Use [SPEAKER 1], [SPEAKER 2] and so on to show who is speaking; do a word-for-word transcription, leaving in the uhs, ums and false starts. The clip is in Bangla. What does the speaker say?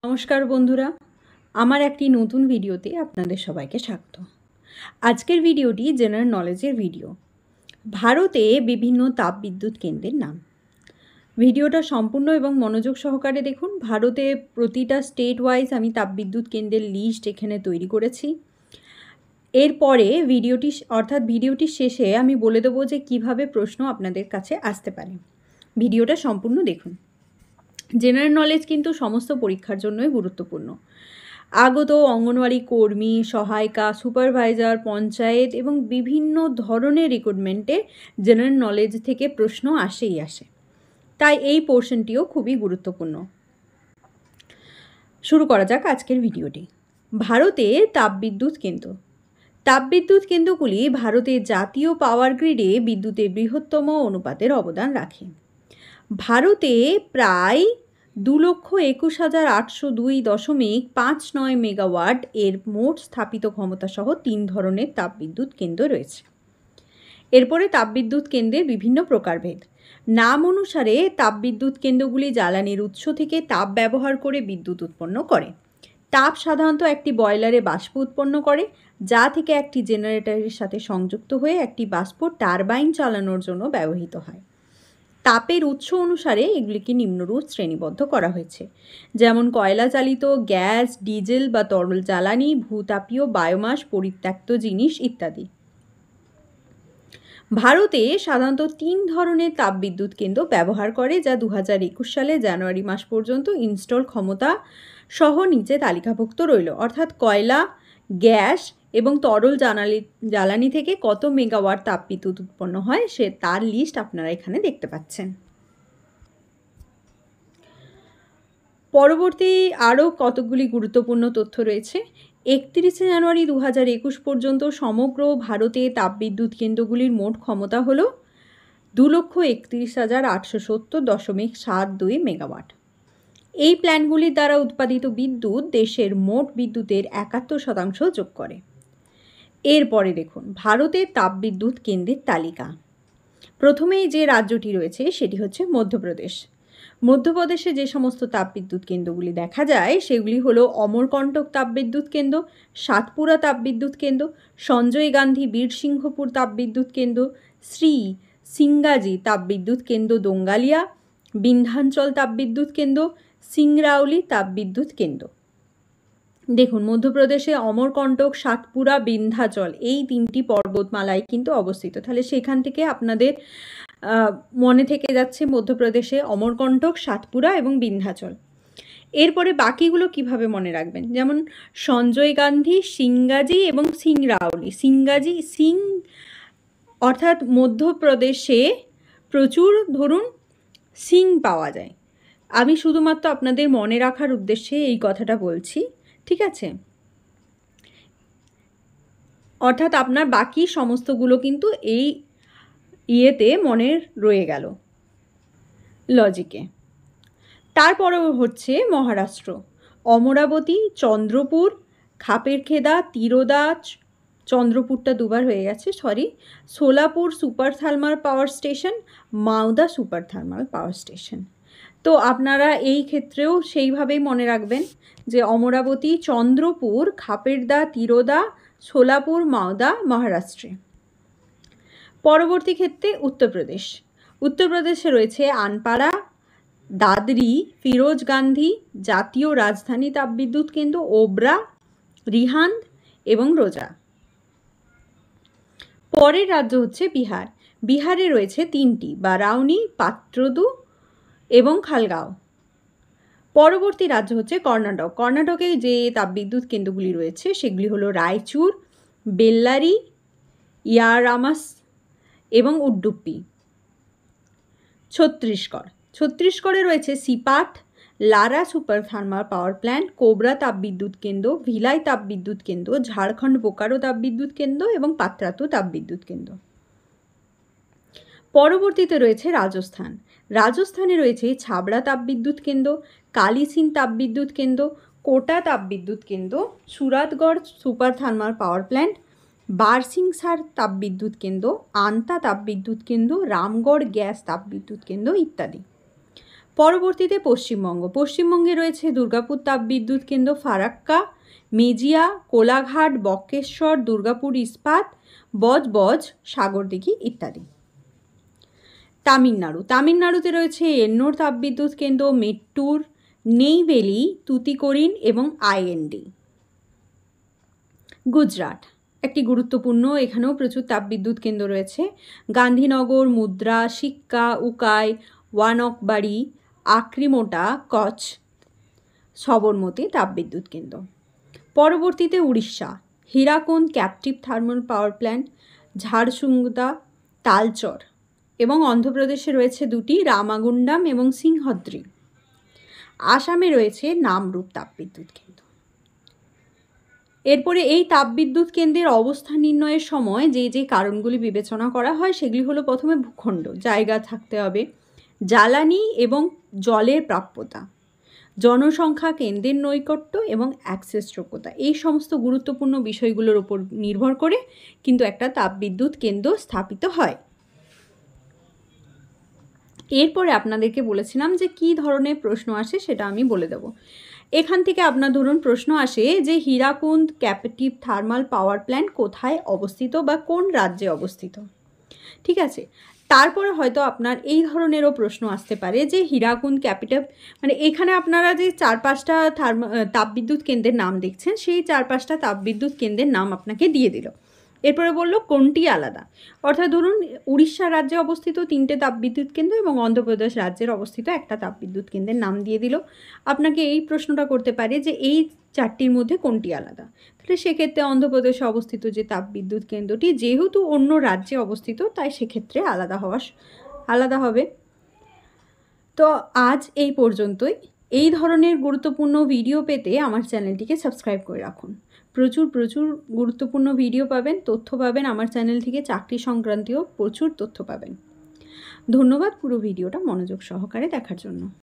[SPEAKER 1] নমস্কার বন্ধুরা, আমার একটি নতুন ভিডিওতে আপনাদের সবাইকে স্বাগত। আজকের ভিডিওটি জেনারেল নলেজের ভিডিও। ভারতে বিভিন্ন তাপবিদ্যুৎ কেন্দ্রের নাম। ভিডিওটা সম্পূর্ণ এবং মনোযোগ সহকারে দেখুন। ভারতে প্রতিটা স্টেট ওয়াইজ আমি তাপবিদ্যুৎ কেন্দ্রের লিস্ট এখানে তৈরি করেছি। এরপরে ভিডিওটি অর্থাৎ ভিডিওটির শেষে আমি বলে দেবো যে কিভাবে প্রশ্ন আপনাদের কাছে আসতে পারে। ভিডিওটা সম্পূর্ণ দেখুন। জেনারেল নলেজ কিন্তু সমস্ত পরীক্ষার জন্যই গুরুত্বপূর্ণ। আগত অঙ্গনওয়াড়ি কর্মী, সহায়িকা, সুপারভাইজার, পঞ্চায়েত এবং বিভিন্ন ধরনের রিক্রুটমেন্টে জেনারেল নলেজ থেকে প্রশ্ন আসেই আসে, তাই এই পোর্শনটিও খুবই গুরুত্বপূর্ণ। শুরু করা যাক আজকের ভিডিওটি। ভারতে তাপবিদ্যুৎ কেন্দ্র। তাপবিদ্যুৎ কেন্দ্রগুলি ভারতের জাতীয় পাওয়ার গ্রিডে বিদ্যুতের বৃহত্তম অনুপাতের অবদান রাখে। ভারতে প্রায় দু লক্ষ একুশ হাজার আটশো দুই দশমিক পাঁচ নয় মেগাওয়াট এর মোট স্থাপিত ক্ষমতা সহ তিন ধরনের তাপবিদ্যুৎ কেন্দ্র রয়েছে। এরপরে তাপবিদ্যুৎ কেন্দ্রের বিভিন্ন প্রকারভেদ। নাম অনুসারে তাপবিদ্যুৎ কেন্দ্রগুলি জ্বালানির উৎস থেকে তাপ ব্যবহার করে বিদ্যুৎ উৎপন্ন করে। তাপ সাধারণত একটি বয়লারে বাষ্প উৎপন্ন করে, যা থেকে একটি জেনারেটরের সাথে সংযুক্ত হয়ে একটি বাষ্প টারবাইন চালানোর জন্য ব্যবহৃত হয়। তাপের উৎস অনুসারে এগুলিকে নিম্নরূপ শ্রেণীবদ্ধ করা হয়েছে, যেমন কয়লা চালিত, গ্যাস, ডিজেল বা তরল জ্বালানি, ভূতাপীয়, বায়োমাস, পরিত্যক্ত জিনিস ইত্যাদি। ভারতে সাধারণত তিন ধরনের তাপবিদ্যুৎ কেন্দ্র ব্যবহার করে, যা দু হাজার একুশ সালে জানুয়ারি মাস পর্যন্ত ইনস্টল ক্ষমতা সহ নিচে তালিকাভুক্ত রইল, অর্থাৎ কয়লা, গ্যাস এবং তরল জ্বালানি জ্বালানি থেকে কত মেগাওয়াট তাপবিদ্যুৎ উৎপন্ন হয় সে তার লিস্ট আপনারা এখানে দেখতে পাচ্ছেন। পরবর্তী আরও কতগুলি গুরুত্বপূর্ণ তথ্য রয়েছে। একত্রিশে জানুয়ারি দু হাজার একুশ পর্যন্ত সমগ্র ভারতে তাপবিদ্যুৎ কেন্দ্রগুলির মোট ক্ষমতা হল দু লক্ষ একত্রিশ হাজার আটশো সত্তর দশমিক সাত দুই মেগাওয়াট। এই প্ল্যান্টগুলির দ্বারা উৎপাদিত বিদ্যুৎ দেশের মোট বিদ্যুতের একাত্তর শতাংশ যোগ করে। এরপরে দেখুন ভারতের তাপবিদ্যুৎ কেন্দ্রের তালিকা। প্রথমেই যে রাজ্যটি রয়েছে সেটি হচ্ছে মধ্যপ্রদেশ। মধ্যপ্রদেশে যে সমস্ত তাপবিদ্যুৎ কেন্দ্রগুলি দেখা যায় সেগুলি হলো অমরকণ্টক তাপবিদ্যুৎ কেন্দ্র, সাতপুরা তাপবিদ্যুৎ কেন্দ্র, সঞ্জয় গান্ধী বীরসিংহপুর তাপবিদ্যুৎ কেন্দ্র, শ্রী সিঙ্গাজি তাপবিদ্যুৎ কেন্দ্র দোঙ্গালিয়া, বিন্ধ্যাঞ্চল তাপবিদ্যুৎ কেন্দ্র, সিংরাউলি তাপবিদ্যুৎ কেন্দ্র। দেখুন মধ্যপ্রদেশে অমরকণ্টক, সাতপুরা, বিন্ধ্যাচল এই তিনটি পর্বতমালায় কিন্তু অবস্থিত, তাহলে সেখান থেকে আপনাদের মনে থেকে যাচ্ছে মধ্যপ্রদেশে অমরকণ্টক, সাতপুরা এবং বিন্ধ্যাচল। এরপরে বাকিগুলো কিভাবে মনে রাখবেন, যেমন সঞ্জয় গান্ধী, সিঙ্গাজি এবং সিংরাউলি। সিঙ্গাজি সিং অর্থাৎ মধ্যপ্রদেশে প্রচুর ধরুন সিং পাওয়া যায়। আমি শুধুমাত্র আপনাদের মনে রাখার উদ্দেশ্যে এই কথাটা বলছি, ঠিক আছে? অর্থাৎ আপনার বাকি সমস্তগুলো কিন্তু এই ইয়েতে মনে রয়ে গেল লজিকে। তারপরে হচ্ছে মহারাষ্ট্র, অমরাবতী, চন্দ্রপুর, খাপেরখেদা, তিরোদা, চন্দ্রপুরটা দুবার হয়ে গেছে sorry Solapur super thermal power station, Mauda super thermal power station. তো আপনারা এই ক্ষেত্রেও সেইভাবেই মনে রাখবেন যে অমরাবতী, চন্দ্রপুর, খাপেরদা, তিরোদা, সোলাপুর, মাওদা মহারাষ্ট্রে। পরবর্তী ক্ষেত্রে উত্তরপ্রদেশ। উত্তরপ্রদেশে রয়েছে আনপাড়া, দাদরি, ফিরোজ গান্ধী জাতীয় রাজধানী তাপবিদ্যুৎ কেন্দ্র, ওবরা, রিহান্দ এবং রোজা। পরের রাজ্য হচ্ছে বিহার। বিহারে রয়েছে তিনটি, বারাউনি, পাত্রদু এবং খালগাঁও। পরবর্তী রাজ্য হচ্ছে কর্ণাটক। কর্ণাটকে যে তাপবিদ্যুৎ কেন্দ্রগুলি রয়েছে সেগুলি হলো রায়চুর, বেল্লারি, ইয়ারামাস এবং উডুপ্পি। ছত্তিশগড়। ছত্তিশগড়ে রয়েছে Sipat, Lara super thermal power plant, কোবরা তাপবিদ্যুৎ কেন্দ্র, ভিলাই তাপবিদ্যুৎ কেন্দ্র, ঝাড়খণ্ড বোকারো তাপবিদ্যুৎ কেন্দ্র এবং পাত্রাতু তাপবিদ্যুৎ কেন্দ্র। পরবর্তীতে রয়েছে রাজস্থান। রাজস্থানে রয়েছে ছাবড়া তাপবিদ্যুৎ কেন্দ্র, কালিসিন তাপবিদ্যুৎ কেন্দ্র, কোটা তাপবিদ্যুৎ কেন্দ্র, Suratgarh super thermal power plant, Barsingsar তাপবিদ্যুৎ কেন্দ্র, আন্তা তাপবিদ্যুৎ কেন্দ্র, রামগড় গ্যাস তাপবিদ্যুৎ কেন্দ্র ইত্যাদি। পরবর্তীতে পশ্চিমবঙ্গ। পশ্চিমবঙ্গে রয়েছে দুর্গাপুর তাপবিদ্যুৎ কেন্দ্র, ফারাক্কা, মেজিয়া, কোলাঘাট, বক্রেশ্বর, দুর্গাপুর ইস্পাত, বজবজ, সাগরদিঘি ইত্যাদি। তামিলনাড়ু। তামিলনাড়ুতে রয়েছে এন্নোর তাপবিদ্যুৎ কেন্দ্র, মেট্টুর, নেইভেলি, তুতিকোরিন এবং আইএনডি। গুজরাট একটি গুরুত্বপূর্ণ, এখানেও প্রচুর তাপবিদ্যুৎ কেন্দ্র রয়েছে। গান্ধীনগর, মুদ্রা, সিক্কা, উকাই, ওয়ানকবাড়ি, আক্রিমোটা, কচ্ছ, সবরমতী তাপবিদ্যুৎ কেন্দ্র। পরবর্তীতে Orissa. Hirakud captive thermal power plant, Jharsuguda, Talcher. এবং অন্ধ্রপ্রদেশে রয়েছে দুটি, রামাগুন্ডাম এবং সিংহদ্রি। আসামে রয়েছে নামরূপ তাপবিদ্যুৎ কেন্দ্র। এরপরে এই তাপবিদ্যুৎ কেন্দ্রের অবস্থান নির্ণয়ের সময় যে যে কারণগুলি বিবেচনা করা হয় সেগুলি হলো, প্রথমে ভূখণ্ড, জায়গা থাকতে হবে, জ্বালানি এবং জলের প্রাপ্যতা, জনসংখ্যা, কেন্দ্রের নৈকট্য এবং অ্যাক্সেস যোগ্যতা। এই সমস্ত গুরুত্বপূর্ণ বিষয়গুলোর উপর নির্ভর করে কিন্তু একটা তাপবিদ্যুৎ কেন্দ্র স্থাপিত হয়। এরপরে আপনাদেরকে বলেছিলাম যে কী ধরনের প্রশ্ন আসে সেটা আমি বলে দেব। এখান থেকে আপনার ধরুন প্রশ্ন আসে যে Hirakud captive thermal power plant কোথায় অবস্থিত বা কোন রাজ্যে অবস্থিত, ঠিক আছে। তারপরে হয়তো আপনার এই ধরনেরও প্রশ্ন আসতে পারে যে হীরাকুন্দ ক্যাপিটিভ, মানে এখানে আপনারা যে চার পাঁচটা থার্মা তাপবিদ্যুৎ কেন্দ্রের নাম দেখছেন, সেই চার পাঁচটা তাপবিদ্যুৎ কেন্দ্রের নাম আপনাকে দিয়ে দিল। এরপরে বললো কোনটি আলাদা, অর্থাৎ ধরুন উড়িষ্যা রাজ্যে অবস্থিত তিনটে তাপবিদ্যুৎ কেন্দ্র এবং অন্ধ্রপ্রদেশ রাজ্যের অবস্থিত একটা তাপবিদ্যুৎ কেন্দ্রের নাম দিয়ে দিল। আপনাকে এই প্রশ্নটা করতে পারে যে এই চারটির মধ্যে কোনটি আলাদা, তাহলে সেক্ষেত্রে অন্ধ্রপ্রদেশে অবস্থিত যে তাপবিদ্যুৎ কেন্দ্রটি যেহেতু অন্য রাজ্যে অবস্থিত, তাই সেক্ষেত্রে আলাদা হওয়া আলাদা হবে। তো আজ এই পর্যন্তই। এই ধরনের গুরুত্বপূর্ণ ভিডিও পেতে আমার চ্যানেলটিকে সাবস্ক্রাইব করে রাখুন। প্রচুর প্রচুর গুরুত্বপূর্ণ ভিডিও পাবেন, তথ্য পাবেন আমার চ্যানেল থেকে, চাকরি সংক্রান্তীয় প্রচুর তথ্য পাবেন। ধন্যবাদ পুরো ভিডিওটা মনোযোগ সহকারে দেখার জন্য।